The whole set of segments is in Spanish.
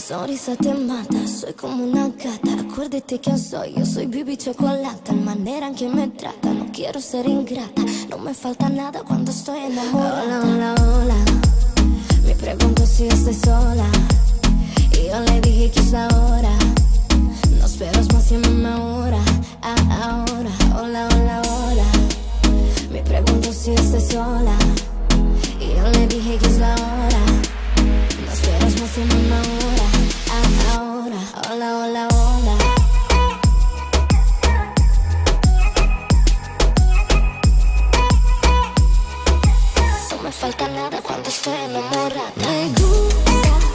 sonrisa te mata, soy como una gata. Acuérdate quién soy, yo soy Bibi Chocolata. La manera en que me trata, no quiero ser ingrata. No me falta nada cuando estoy enamorada. Hola, hola, hola, me pregunto si estoy sola. Y yo le dije que es la hora. No esperas más en una hora. Ahora, hola, hola, hola, me pregunto si estoy sola. Y yo le dije que es la hora. No esperas más en una hora. Ahora, hola, hola, hola. No me falta nada cuando estoy enamorada. Me gusta.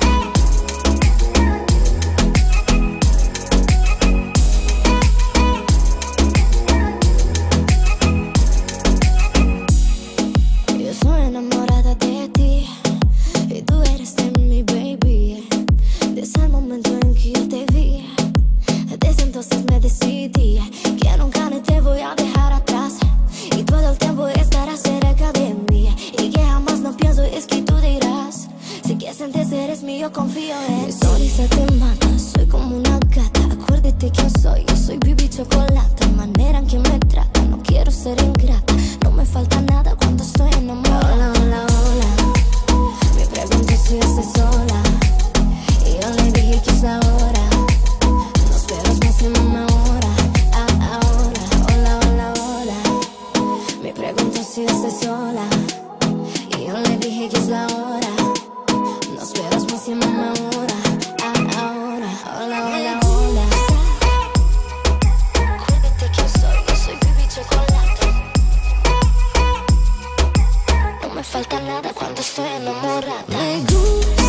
Yo soy enamorada de ti y tú eres de mi baby. Desde el momento en que yo te vi, desde entonces me decidí que nunca ni te voy a dejar atrás. Y todo el tiempo estarás cerca de mí. Y que jamás no pienso es que tú dirás, si que sientes eres mío, confío en ti. Mi sonrisa te mata, soy como una gata. Acuérdate quién soy, yo soy Bibi Chocolata. La manera en que me trata, no quiero ser ingrata. No me falta nada cuando estoy enamorada. Hola, hola, hola, me pregunto si estoy sola. Y yo le dije que es la hora. No esperas más en una hora. Ahora, hola, hola, hola, me pregunto si estoy sola. Y yo le dije que es la hora. No esperas más en una hora. Ahora, hola, hola, hola. Acuérdate quién soy, yo soy Bibi Chocolate. No me falta nada cuando estoy enamorada. Me gusta.